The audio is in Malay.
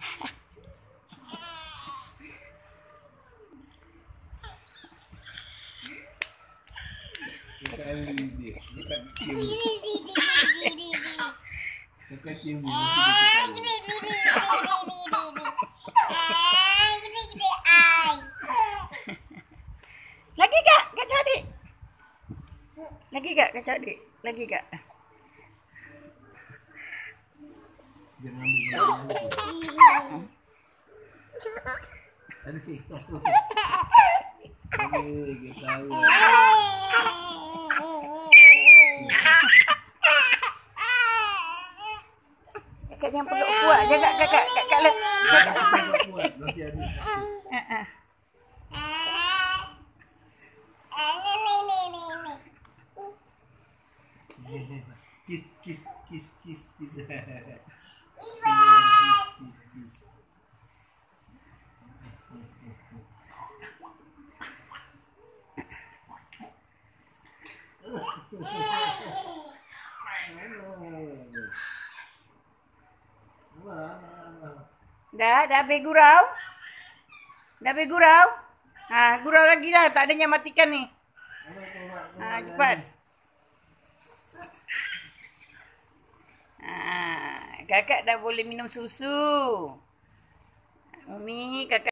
Lagi kak kacau adik. Lagi kak kacau adik. Lagi kak. Jangan Kakak jangan peluk kuat. Jaga kakak. Kakak Kiss, kiss, kiss, kiss, kiss. Kiss, kiss. Dah habis gurau. Dah habis gurau. Gurau lagi dah. Tak adanya matikan ni. Cepat. Kakak dah boleh minum susu. Umi kakak